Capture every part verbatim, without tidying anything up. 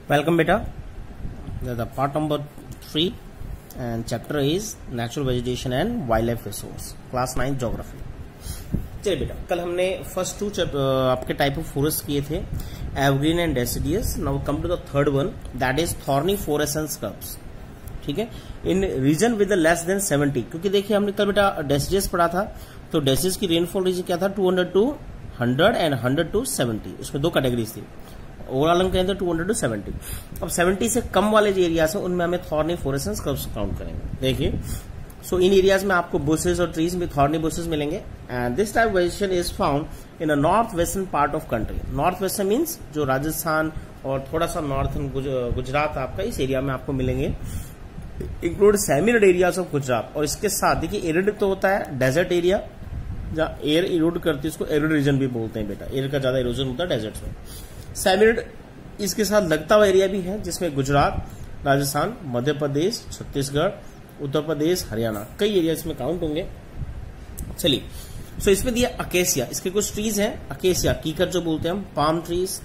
Welcome beta. The part number three and chapter is natural vegetation and wildlife resource. Class nine geography. चलिए बेटा, कल हमने first two आपके type of forest किए थे, evergreen and deciduous. Now come to the third one, that is thorny forests and scrubs. ठीक है, in region with less than seventy. क्योंकि देखिए हमने कल बेटा डेसिडियस पढ़ा था, तो डेसिडियस की रेनफॉल रीजन क्या था, two hundred to hundred and hundred to seventy. उसमें दो कैटेगरीज थी. ओवरऑल हम कहेंगे टू हंड्रेड टू सेवेंटी. अब सेवेंटी से कम वाले जो एरियाज हैं उनमें हमें थॉर्नीफोरस एंड स्क्रब्स काउंट करेंगे. देखिए, सो इन एरियाज में आपको बुशेस और ट्रीज में थॉर्नी बुशेस मिलेंगे. And this type vegetation is found in a north western part of country. North western means जो राजस्थान और थोड़ा सा नॉर्थन गुजरात आपका, इस एरिया में आपको मिलेंगे. Include semi arid areas of Gujarat. और इसके साथ देखिए एरिड तो होता है डेजर्ट एरिया, जहाँ एयर इरोड करती है, उसको एरिड रीजन भी बोलते हैं बेटा. एयर का ज्यादा इरोजन होता है डेजर्ट में. सेमी इसके साथ लगता हुआ एरिया भी है, जिसमें गुजरात, राजस्थान, मध्य प्रदेश, छत्तीसगढ़, उत्तर प्रदेश, हरियाणा, कई एरिया इसमें काउंट होंगे. चलिए, सो इसमें दिया अकेसिया. इसके कुछ ट्रीज हैं अकेसिया, कीकर जो बोलते हैं हम, पाम ट्रीज,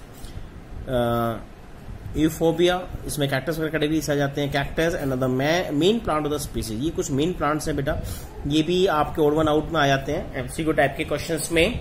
यूफोबिया, इसमें कैक्टस वगैरह कैटेगरी आ जाते हैं. Cactus and the main plant of the species. ये कुछ मेन प्लांट्स हैं बेटा, ये भी आपके ओड वन आउट में आ जाते हैं एमसीक्यू टाइप के क्वेश्चंस में.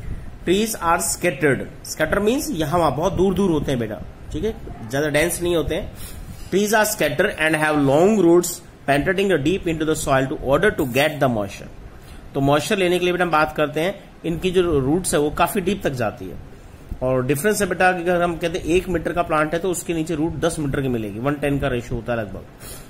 Trees are scattered. Scatter means यहां वहां बहुत दूर दूर होते हैं बेटा, ठीक है, ज्यादा डेंस नहीं होते हैं. Trees are scattered and have long roots penetrating deep into the soil to order to get the moisture. तो मॉइस्चर लेने के लिए बेटा हम बात करते हैं, इनकी जो रूट्स है वो काफी डीप तक जाती है. और डिफरेंस है बेटा, अगर हम कहते हैं एक मीटर का प्लांट है तो उसके नीचे रूट दस मीटर की मिलेगी. वन टेन का रेशियो होता है लगभग.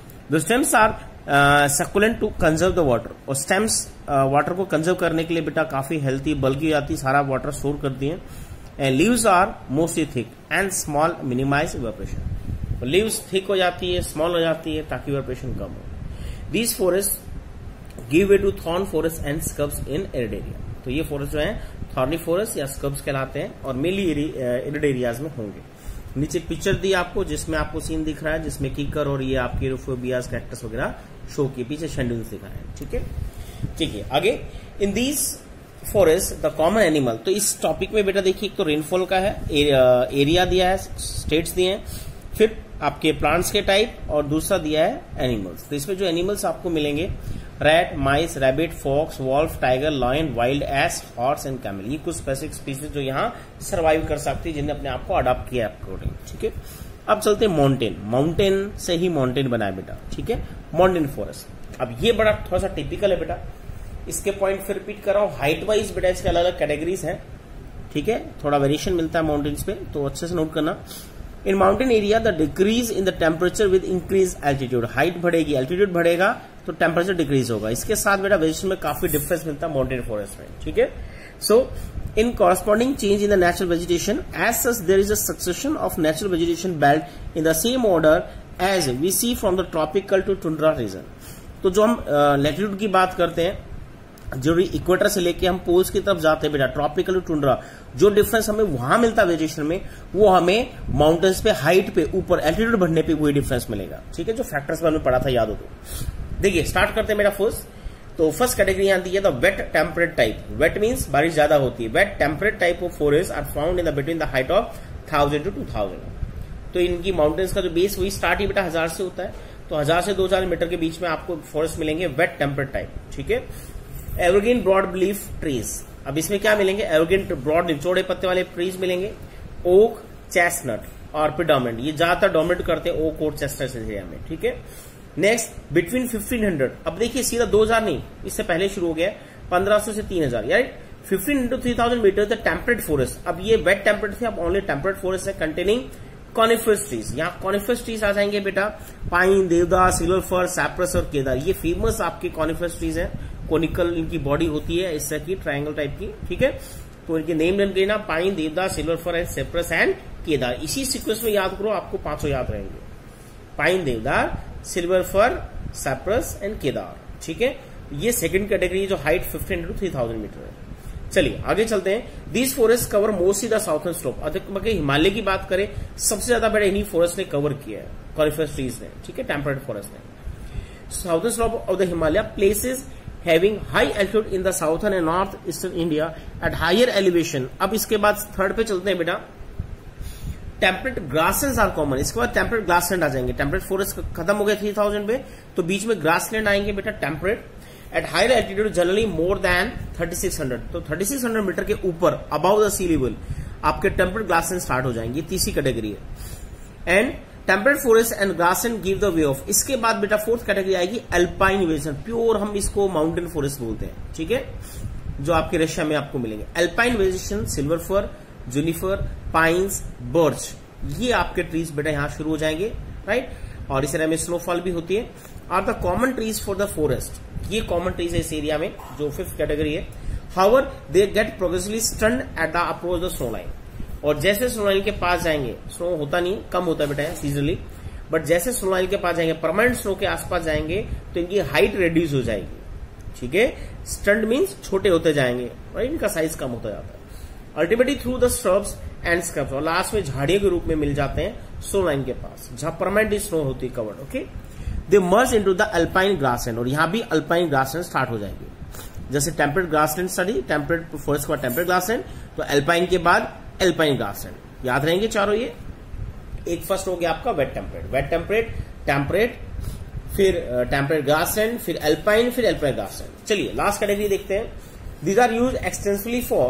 The stems are succulent to conserve the water. और स्टेम्स वाटर को कंजर्व करने के लिए बेटा काफी हेल्थी, बल्कि आती, सारा वाटर स्टोर करती है. And leaves are mostly thick and small, minimize evaporation. Leaves thick हो जाती है, स्मॉल हो जाती है, ताकि इवेपोरेशन कम हो. These forest give way to thorn forest and scrubs in arid area. तो ये फॉरेस्ट जो है थॉर्नी फॉरेस्ट या स्क्रब्स कहलाते हैं और मेनली एरिड एरियाज में होंगे. नीचे पिक्चर दी आपको, जिसमें आपको सीन दिख रहा है, जिसमें कीकर और ये आपके यूफोबियास, कैक्टस वगैरह शो के पीछे शेड्यूल्स दिखा रहे हैं. ठीक है, ठीक है. आगे, in these forest the common animal. तो इस टॉपिक में बेटा देखिए, एक तो रेनफॉल का है, एरिया दिया है, स्टेट्स दिए हैं, फिर आपके प्लांट्स के टाइप, और दूसरा दिया है एनिमल्स. तो इसमें जो एनिमल्स आपको मिलेंगे, rat, mice, rabbit, fox, wolf, tiger, lion, wild ass, horse and camel. ये कुछ स्पेसिफिक स्पीसीज जो यहाँ सर्वाइव कर सकती है, जिन्हें अपने आप को अडॉप्ट किया अकॉर्डिंग. ठीक है, अब चलते हैं माउंटेन. माउंटेन से ही माउंटेन बनाए बेटा. ठीक है, माउंटेन फॉरेस्ट. अब ये बड़ा थोड़ा सा टिपिकल है बेटा. इसके पॉइंट फिर रिपीट कर रहा हूं. हाइट वाइज बेटा इसके अलग अलग कैटेगरीज हैं. ठीक है, थोड़ा वेरिएशन मिलता है माउंटेन्स पे, तो अच्छे से नोट करना. In mountain area the decrease in the temperature with increase altitude. Height बढ़ेगी, एल्टीट्यूड बढ़ेगा, तो टेम्परेचर डिक्रीज होगा. इसके साथ बेटा वेजिटेशन में काफी डिफरेंस मिलता है माउंटेन फॉरेस्ट में. ठीक है, so in corresponding change in the natural vegetation, as such there is a succession of natural vegetation belt in the same order as we see from the tropical to tundra region. तो जो हम latitude की बात करते हैं, जो equator से लेके हम पोल्स की तरफ जाते हैं बेटा, ट्रॉपिकल टू टुंड्रा, जो डिफरेंस हमें वहां मिलता है वेजिटेशन में, वो हमें माउंटेन्स पे, हाइट पे, ऊपर एल्टीट्यूड बढ़ने पे वही डिफरेंस मिलेगा. ठीक है, जो फैक्टर्स में हमने पढ़ा था, याद हो तो. देखिए, स्टार्ट करते हैं मेरा फर्स्ट. तो फर्स्ट कैटेगरी आती है the wet temperate type. Wet means बारिश ज्यादा होती है. Wet temperate type of forest are found in the between the height of thousand to two thousand. तो इनकी माउंटेन्स का जो बेस वही स्टार्ट ही बेटा हजार से होता है. तो हजार से दो हजार मीटर के बीच में आपको फॉरेस्ट मिलेंगे वेट टेम्परेट टाइप. ठीक है, एवरग्रीन ब्रॉड लीफ ट्रीज. अब इसमें क्या मिलेंगे, एवरग्रीन ब्रॉड चौड़े पत्ते वाले ट्रीज मिलेंगे. ओक, चेस्टनट और प्रीडोमिनेंट, ये ज्यादातर डोमिनेट करते हैं ओक और चेस्टनट एरिया में. ठीक है, नेक्स्ट बिटवीन फिफ्टीन हंड्रेड. अब देखिए सीधा दो हजार नहीं, इससे पहले शुरू हो गया पंद्रह सौ से तीन हजार, right. Fifteen into three thousand metre the temperate forest. अब ये वेट टेम्परेट थे, अब ओनली टेम्परेट फॉरेस्ट है कंटेनिंग कॉनिफरस ट्रीज. यहाँ कॉनिफरस ट्रीज आ जाएंगे बेटा, पाइन, देवदार, सिल्वर फर, सैप्रस और केदार. ये फेमस आपके कॉनिफरस ट्रीज है. कोनिकल इनकी बॉडी होती है, इस तरह की ट्रायंगल टाइप की. ठीक है, तो इनके नेम बन गए ना, pine, deodar, silver fir and cypress and cedar. इसी सीक्वेंस में याद करो, आपको पांचों याद रहेंगे, pine, deodar, silver fir, cypress and cedar. ठीक है, ये सेकंड कैटेगरी जो height fifteen to three thousand metre है. चलिए आगे चलते हैं. These forest cover mostly the southern slope. अधिक हिमालय की बात करें, सबसे ज्यादा बड़े इन्हीं फॉरेस्ट ने कवर किया है, कॉनिफरस ट्रीज ने. ठीक है, टेम्परेट फॉरेस्ट ने. Southern slope of the Himalaya places having high altitude in the southern and north eastern India at higher elevation. अब इसके बाद थर्ड पे चलते हैं बेटा. टेम्परेट ग्रासलैंड आर कॉमन, इसके बाद टेम्परेट ग्रासलैंड आ जाएंगे। टेम्परेट फॉरेस्ट खत्म हो गया थ्री थाउजेंड पे, तो बीच में ग्रासलैंड आएंगे बेटा temperate. At higher altitude generally more than thirty six hundred, तो थर्टी सिक्स हंड्रेड मीटर के ऊपर अबव द सी लेवल आपके टेम्परेट ग्रासलैंड स्टार्ट हो जाएंगे, तीसरी कैटेगरी है। And temperate forest and grassland give the way of, इसके बाद बेटा फोर्थ कैटेगरी आएगी अल्पाइन वेजिटेशन, प्योर हम इसको माउंटेन फॉरेस्ट बोलते हैं, ठीक है, जो आपके रशिया में आपको मिलेंगे। Alpine vegetation silver fir, juniper, pines, birch, ये आपके ट्रीज बेटा यहां शुरू हो जाएंगे, राइट। और इस एरिया में स्नोफॉल भी होती है। Are the common trees for the forest, ये कॉमन ट्रीज है इस एरिया में, जो फिफ्थ कैटेगरी है। However they get progressively stunted at the approach the snow line, और जैसे स्नो लाइन के पास जाएंगे, स्नो होता नहीं, कम होता है बेटा सीजनली, बट जैसे स्नो लाइन के पास जाएंगे, परमानेंट स्नो के आसपास जाएंगे, तो इनकी हाइट रिड्यूस हो जाएगी, ठीक है। स्टन्ड मीन्स छोटे होते जाएंगे, राइट, इनका साइज कम होता जाता है। Ultimately through the shrubs and scrubs, और लास्ट में झाड़ियों के रूप में मिल जाते हैं स्नो लाइन के पास, जहां परमानेंट स्नो होती है covered, okay. They merge into the alpine grassland, और यहां भी अल्पाइन ग्रासलैंड स्टार्ट हो जाएंगे। जैसे temperate grassland study, temperate forest के बाद टेम्परेट ग्रासलैंड, तो अल्पाइन के बाद अल्पाइन ग्रासलैंड, याद रहेंगे चारों ये। एक फर्स्ट हो गया आपका wet temperate, wet temperate, temperate, फिर टेम्परेट ग्रासलैंड, फिर अल्पाइन, फिर अल्पाइन ग्रासलैंड। चलिए लास्ट कैटेगरी देखते हैं। These are use extensively for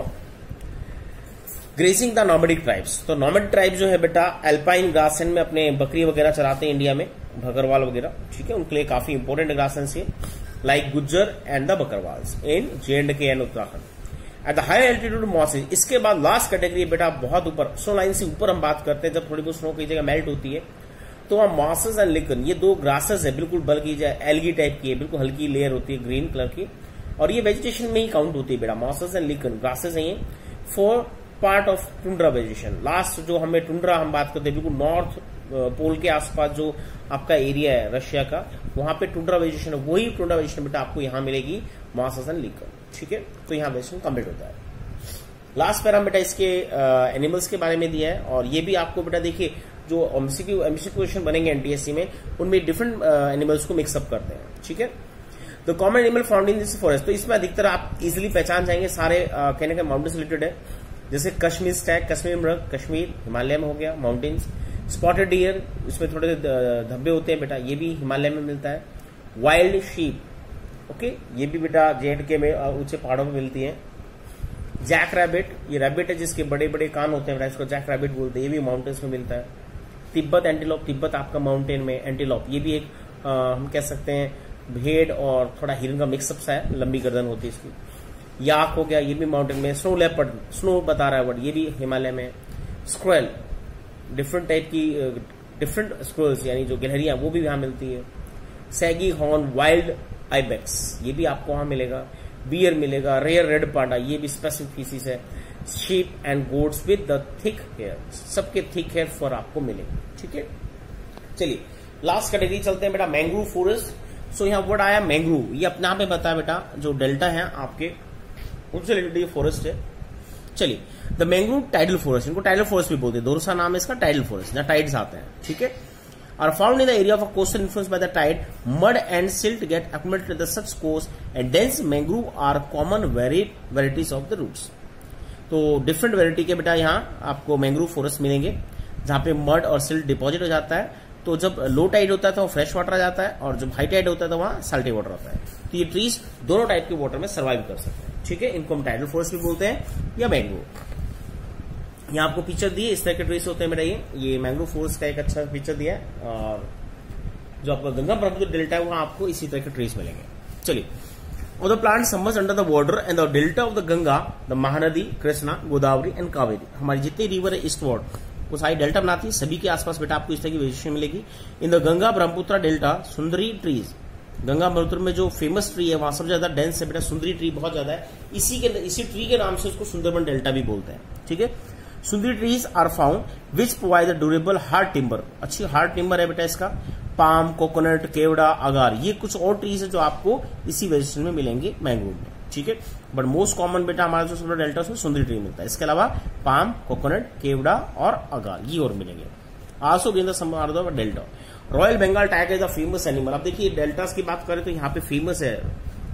grazing the nomadic tribes, तो नॉमेडिक ट्राइब जो है बेटा अल्पाइन ग्रासलैंड में अपने बकरी वगैरह चराते हैं इंडिया में, भगरवाल वगैरह, ठीक है, उनके लिए काफी इंपॉर्टेंट ग्रासलैंड है, like Gujjar and the Bakarwals in J and K and Uttarakhand. At the higher altitude mosses, इसके बाद लास्ट कैटेगरी बेटा बहुत ऊपर, स्नो लाइन से ऊपर हम बात करते हैं, जब थोड़ी बहुत स्नो की जगह मेल्ट होती है, तो वहां मॉसेज एंड लिकन, ये दो ग्रासेस है, बिल्कुल बल्कि एल्गी टाइप की है, बिल्कुल हल्की लेयर होती है ग्रीन कलर की, और ये वेजिटेशन में ही काउंट होती है बेटा। मॉसेज एंड लिकन ग्रासेस है ये for part of tundra vegetation. Last जो हमें टुंड्रा हम बात करते हैं, बिल्कुल नॉर्थ पोल के आसपास जो आपका एरिया है रशिया का, वहां पे टुंड्रा वेजिटेशन है, वही टुंड्रा वेजिटेशन बेटा आपको यहां मिलेगी, मॉसेज एंड लिकन, ठीक है। तो यहां वेजिटेशन कंप्लीट होता है। लास्ट पैरा बेटा इसके एनिमल्स के बारे में दिया है, और ये भी आपको बेटा देखिए जो एमसीक्यू एमसीक्यू क्वेश्चन बनेंगे एनटीएससी में, उनमें डिफरेंट एनिमल्स को मिक्सअप करते हैं, ठीक है। The common animal found in this forest, तो इसमें अधिकतर आप इजिली पहचान जाएंगे, सारे कहने का माउंटेन से रिलेटेड है, जैसे कश्मीर स्टैग, कश्मीर मृग, कश्मीर हिमालय में हो गया माउंटेन्स। स्पॉटेड डियर, इसमें थोड़े धब्बे होते हैं बेटा, ये भी हिमालय में मिलता है। वाइल्ड शीप, ओके, ये भी बेटा जे एंड के में ऊंचे पहाड़ों में मिलती है। जैक रैबिट, ये रैबिट है जिसके बड़े बड़े कान होते हैं बेटा, इसको जैक रैबिट बोलते हैं, ये भी माउंटेन्स में मिलता है। तिब्बत एंटीलोप, तिब्बत आपका माउंटेन में एंटीलोप, ये भी एक आ, हम कह सकते हैं भेड़ और थोड़ा हिरन का मिक्सअप सा है, लंबी गर्दन होती है इसकी। याक हो गया, ये भी माउंटेन में। स्नो लेपर्ड, स्नो बता रहा है वर्ड, ये भी हिमालय में। स्क्वेल, डिफरेंट टाइप की डिफरेंट स्क्वेल्स यानी जो गिलहरियां, वो भी यहां मिलती है। सैगी हॉर्न वाइल्ड आइबेक्स, ये भी आपको वहां मिलेगा। बियर मिलेगा। रेयर रेड पांडा, ये भी स्पेसिफिक फीसिस है। Sheep and goats with the thick hair, सबके थिक हेयर फर आपको मिलेगा, ठीक है। चलिए लास्ट कैटेगरी चलते हैं बेटा, मैंग्रोव फॉरेस्ट। सो यहाँ वर्ड आया मैंग्रोव, ये अपने आप में बताया बेटा, जो डेल्टा है आपके उनसे रिलेटेड ये फॉरेस्ट है। चलिए, द मैंग्रोव टाइडल फॉरेस्ट, इनको टाइडल फॉरेस्ट भी बोलते हैं, दूसरा नाम है इसका टाइडल फॉरेस्ट, जहां टाइड्स आते हैं, ठीक है। Are found in the area of coastal influence by the tide, mud and silt get accumulated at such coast and dense mangrove are common varieties of the roots। तो different variety के बेटा यहाँ आपको mangrove forest मिलेंगे, जहां पे mud और silt deposit हो जाता है। तो जब लो टाइड होता है तो फ्रेश वाटर आ जाता है, और जब हाई टाइड होता है तो वहां साल्टी वाटर आता है। तो ये ट्रीज दोनों टाइप के वाटर में सर्वाइव कर सकते हैं, ठीक है। इनको हम टाइडल फॉरेस्ट भी बोलते हैं या मैंग्रोव। यहाँ आपको पिक्चर दिए, इस तरह के ट्रीज होते हैं बेटा, ये ये मैंग्रोव फॉरेस्ट का एक अच्छा पिक्चर दिया है। और जो आपका गंगा ब्रह्मपुत्र डेल्टा है वहां आपको इसी तरह के ट्रीज मिलेंगे। चलिए, और the plant submerged under the water and the delta of the Ganga, the Mahanadi, Krishna, Godavari and Kaveri, हमारी जितनी रिवर है ईस्टवर्ड वो सारी डेल्टा बनाती है, सभी के आसपास बेटा आपको इस तरह की वेजिटेशन मिलेगी। In the Ganga Brahmaputra delta sundari trees, Ganga Brahmaputra में जो फेमस ट्री है वहां सबसे ज्यादा डेंस है बेटा, सुंदरी ट्री बहुत ज्यादा है, इसी के इसी ट्री के नाम से उसको सुंदरबन डेल्टा भी बोलते हैं, ठीक है। Sundari trees are found which provide the durable hard timber, अच्छी हार्ड टिम्बर है बेटा इसका। पाम, कोकोनट, केवड़ा, अगार, ये कुछ और ट्रीज है जो आपको इसी वेजिटेशन में मिलेंगे मैंग्रोव में, ठीक है। बट मोस्ट कॉमन बेटा हमारा जो सुंदर डेल्टा उसमें सुंदरी ट्री मिलता है। इसके अलावा पाम, कोकोनट, केवड़ा और अगार ये और मिलेंगे। Also in the delta. Royal Bengal tiger is the famous animal. अब देखिए डेल्टास की बात करें तो यहाँ पे फेमस है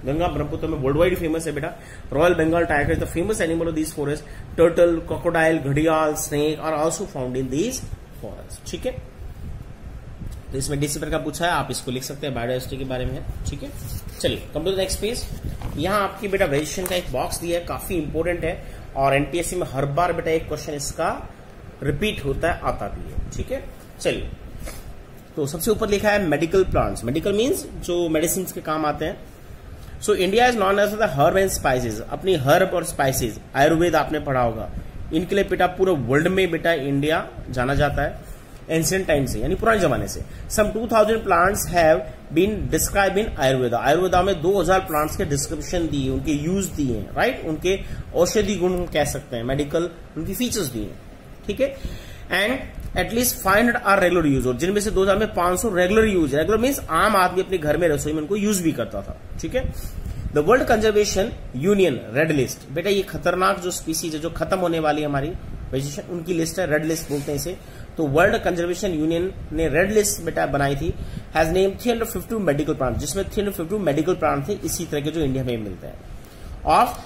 गंगा ब्रह्मपुत्र में वर्ल्ड वाइड फेमस है बेटा। Royal Bengal tiger is the famous animal of this forest. Turtle, crocodile, घड़ियाल, snake are also found in this forest. ठीक है, तो इसमें डी पेपर का पूछा है, आप इसको लिख सकते हैं बायोडाइवर्सिटी के बारे में। ठीक है, चलिए come to the next page. यहाँ आपकी बेटा वेजिटेशन का एक बॉक्स दिया है, काफी इंपोर्टेंट है और एनटीएससी में हर बार बेटा एक क्वेश्चन इसका रिपीट होता है, आता भी है। ठीक है, चलिए तो सबसे ऊपर लिखा है मेडिकल प्लांट्स। मेडिकल मीन्स जो मेडिसिन के काम आते हैं। So India is known as the herb and spices. अपनी हर्ब और स्पाइसेस, आयुर्वेद आपने पढ़ा होगा, इनके लिए बेटा पूरे वर्ल्ड में बेटा इंडिया जाना जाता है एंशिएंट टाइम से, यानी पुराने जमाने से। Some two thousand plants have been describe in Ayurveda. Ayurveda में दो हज़ार प्लांट्स के डिस्क्रिप्शन दिए, उनके यूज दिए हैं, राइट, उनके औषधि गुण कह सकते हैं, मेडिकल उनकी फीचर्स दिए हैं। ठीक है, and at least five hundred are regular use, और जिनमें से दो हजार में पांच सौ रेगुलर यूज। रेगुलर मीन्स आम आदमी अपने घर में रसोई में उनको यूज भी करता था। ठीक है, the world conservation union red list. बेटा ये खतरनाक जो स्पीसीज है जो खत्म होने वाली है हमारी वेजिटेशन, उनकी लिस्ट है, रेड लिस्ट बोलते हैं इसे। तो वर्ल्ड कंजर्वेशन यूनियन ने रेड लिस्ट बेटा बनाई थी, has name three hundred fifty medical plant, जिसमें three hundred fifty medical plant थे इसी तरह के जो इंडिया में मिलते हैं। Of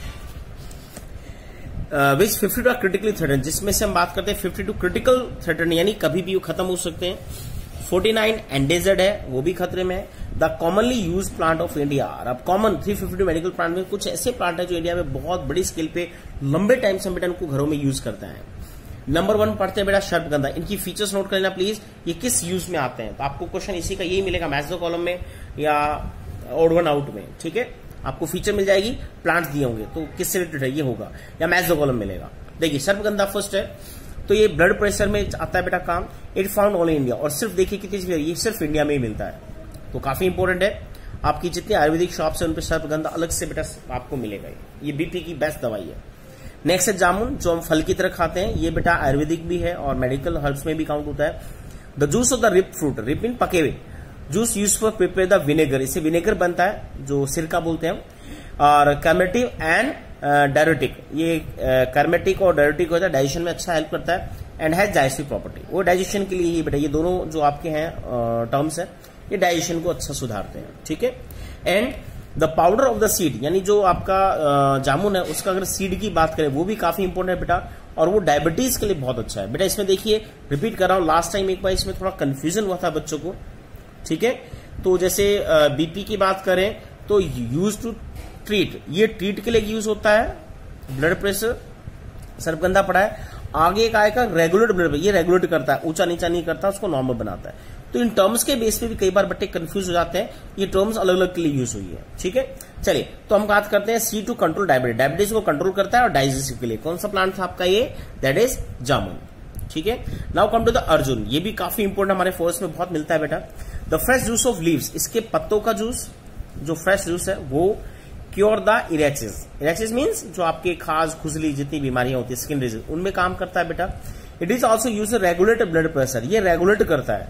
which fifty two critically threaten, जिसमें से हम बात करते हैं फिफ्टी टू क्रिटिकल थ्रेटन, यानी कभी भी वो खत्म हो सकते हैं। फोर्टी नाइन एंडेजर्ड है, वो भी खतरे में है। The commonly use plant of India. अब common three fifty medical plant में कुछ ऐसे प्लांट है जो इंडिया में बहुत बड़ी स्केल पे लंबे टाइम से बेटा उनको घरों में यूज करते हैं। नंबर वन पढ़ते हैं बेटा सर्पगंधा। इनकी फीचर्स नोट कर लेना प्लीज, ये किस यूज में आते हैं। तो आपको क्वेश्चन इसी का यही मिलेगा मैथ्स द कॉलम में या ओड वन आउट में। ठीक है, आपको फीचर मिल जाएगी, प्लांट्स दिए होंगे तो किससे रिलेटेड है ये होगा, या मैथ्स द कॉलम मिलेगा। देखिए सर्पगंधा फर्स्ट है, तो ये ब्लड प्रेशर में आता है बेटा काम। इट फाउंड ऑल इंडिया, और सिर्फ देखिए कितनी चीज, ये सिर्फ इंडिया में ही मिलता है, तो काफी इंपॉर्टेंट है। आपकी जितनी आयुर्वेदिक शॉप्स है उन पर सर्पगंधा अलग से बेटा आपको मिलेगा। ये बीपी की बेस्ट दवाई है। नेक्स्ट है जामुन, जो हम फल की तरह खाते हैं, ये बेटा आयुर्वेदिक भी है और मेडिकल हर्ब्स में भी काउंट होता है। The juice of the ripe fruit, ripe इन पके हुए, juice use for prepare the vinegar, इससे विनेगर बनता है जो सिरका बोलते हैं। और कर्मेटिव एंड डायरेटिक, ये कर्मेटिक और डायरेटिक होता है, डाइजेशन में अच्छा हेल्प करता है। एंड हैज डाइजेस्टिव प्रॉपर्टी, वो डाइजेशन के लिए ही बेटा, ये दोनों जो आपके हैं टर्म्स है, ये डाइजेशन को अच्छा सुधारते हैं। ठीक है, and the powder of the seed, यानी जो आपका जामुन है उसका अगर सीड की बात करें वो भी काफी इंपॉर्टेंट है बेटा, और वो डायबिटीज के लिए बहुत अच्छा है बेटा। इसमें देखिए रिपीट कर रहा हूं, लास्ट टाइम एक बार इसमें थोड़ा कंफ्यूजन हुआ था बच्चों को। ठीक है, तो जैसे बीपी की बात करें तो यूज टू ट्रीट, ये ट्रीट के लिए यूज होता है, ब्लड प्रेशर सर्पगंधा पड़ा है। आगे एक आएगा रेगुलेट ब्लड प्रेशर, ये रेगुलेट करता है, ऊंचा नीचा नहीं करता, उसको नॉर्मल बनाता है। तो इन टर्म्स के बेस पे भी कई बार बच्चे कंफ्यूज हो जाते हैं, ये टर्म्स अलग अलग के लिए यूज हुई है। ठीक है, चलिए तो हम बात करते हैं see to control diabetes, diabetes को कंट्रोल करता है और डाइजेस्टिव के लिए कौन सा प्लांट था आपका ये, दैट इज जामुन। ठीक है, now come to the Arjun, ये भी काफी इंपोर्टेंट हमारे फॉरेस्ट में बहुत मिलता है बेटा। The fresh juice of leaves, इसके पत्तों का जूस, जो फ्रेश जूस है वो क्योर द इरेक्सिस, इरेक्सिस मीन्स जो आपके खाज खुजली जितनी बीमारियां होती है स्किन डिजीज उनमें काम करता है बेटा। It is also use regulate blood pressure, ये रेगुलेट करता है,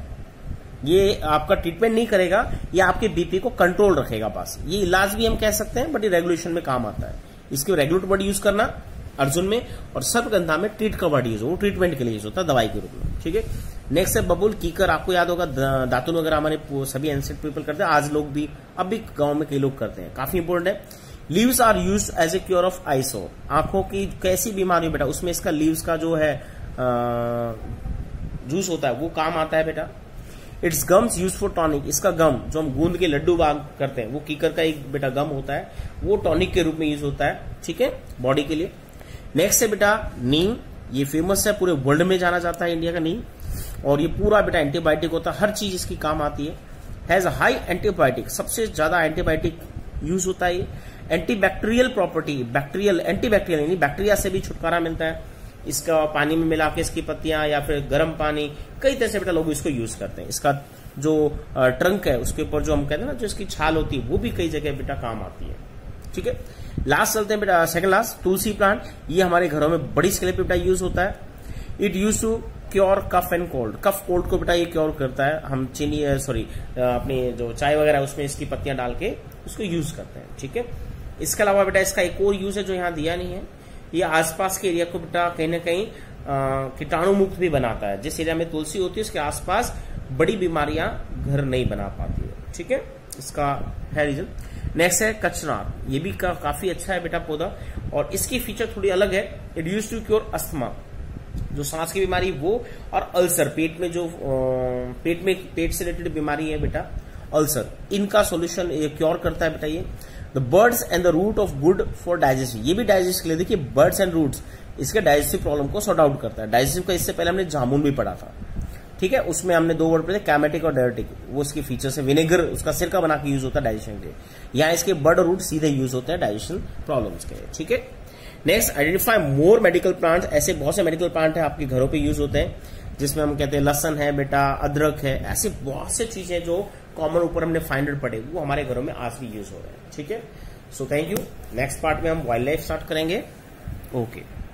ये आपका ट्रीटमेंट नहीं करेगा, ये आपके बीपी को कंट्रोल रखेगा पास। ये इलाज भी हम कह सकते हैं बट ये रेगुलेशन में काम आता है। इसके रेगुलेट वर्ड यूज करना अर्जुन में, और सर्पगंधा में ट्रीट का वर्ड यूज हो, वो ट्रीटमेंट के लिए यूज होता है, दवाई के रूप में। ठीक है, नेक्स्ट है बबुल कीकर, आपको याद होगा दातुन वगैरह हमारे सभी एंशिएंट पीपल करते हैं, आज लोग भी, अब भी गांव में कई लोग करते हैं, काफी इंपोर्टेंट है। Leaves are used as a cure of eyes, आंखों की कैसी बीमारी बेटा उसमें इसका लीव्स का जो है जूस होता है वो काम आता है बेटा। Its gums use for tonic, इसका गम जो हम गूंद के लड्डू बाग करते हैं वो कीकर का एक बेटा गम होता है, वो टॉनिक के रूप में यूज होता है। ठीक है, बॉडी के लिए। नेक्स्ट है बेटा नीम, ये फेमस है, पूरे वर्ल्ड में जाना जाता है इंडिया का नीम, और ये पूरा बेटा एंटीबायोटिक होता है, हर चीज इसकी काम आती है। हैज हाई एंटीबायोटिक, सबसे ज्यादा एंटीबायोटिक यूज होता है। एंटीबैक्टीरियल प्रॉपर्टी, बैक्टीरियल एंटीबैक्टीरियल यानी बैक्टीरिया से भी छुटकारा मिलता है, इसका पानी में मिला के इसकी पत्तियां या फिर गर्म पानी, कई तरह से बेटा लोग इसको यूज करते हैं। इसका जो ट्रंक है उसके ऊपर जो हम कहते हैं ना जो इसकी छाल होती है वो भी कई जगह बेटा काम आती है। ठीक है, लास्ट चलते हैं बेटा, सेकंड लास्ट, तुलसी प्लांट, ये हमारे घरों में बड़ी स्केल पे बेटा यूज होता है। It use to cure cough and cold, cough cold को बेटा ये क्योर करता है। हम चीनी सॉरी अपनी जो चाय वगैरह उसमें इसकी पत्तियां डाल के उसको यूज करते हैं। ठीक है, इसके अलावा बेटा इसका एक और यूज है जो यहाँ दिया नहीं है, ये आसपास के एरिया को बेटा कहीं ना कहीं कीटाणु मुक्त भी बनाता है। जिस एरिया में तुलसी होती है उसके आसपास बड़ी बीमारियां घर नहीं बना पाती है। ठीक है, इसका है रीजन। नेक्स्ट है कचनार, ये भी का, काफी अच्छा है बेटा पौधा, और इसकी फीचर थोड़ी अलग है। It use to cure asthma, जो सांस की बीमारी वो, और अल्सर, पेट में जो पेट में पेट से रिलेटेड बीमारी है बेटा अल्सर, इनका सोल्यूशन ये क्योर करता है बेटा ये। The birds and the root of good for digestion, ये भी डाइजेस्ट के लिए, देखिए बर्ड्स एंड रूट्स इसके डाइजेस्टिव प्रॉब्लम को सॉर्ट आउट करता है। डाइजेस्टिव का इससे पहले हमने जामुन भी पढ़ा था, ठीक है, उसमें हमने दो वर्ड पढ़े, कैमेटिक और डायरेटिक, वो इसके फीचर्स है। विनेगर उसका सिरका बना के यूज होता है डाइजेशन के, यहाँ इसके बर्ड और रूट सीधे यूज होते हैं डाइजेशन प्रॉब्लम्स के, ठीक है। Next, identify more medical plants, ऐसे बहुत से मेडिकल प्लांट है आपके घरों पे यूज होते हैं, जिसमें हम कहते हैं लहसन है बेटा, अदरक है, ऐसे बहुत से चीजें जो कॉमन ऊपर हमने फाइंड आउट पढ़े वो हमारे घरों में आज भी यूज हो रहे हैं, ठीक है। So thank you. Next part में हम वाइल्ड लाइफ स्टार्ट करेंगे। Okay okay.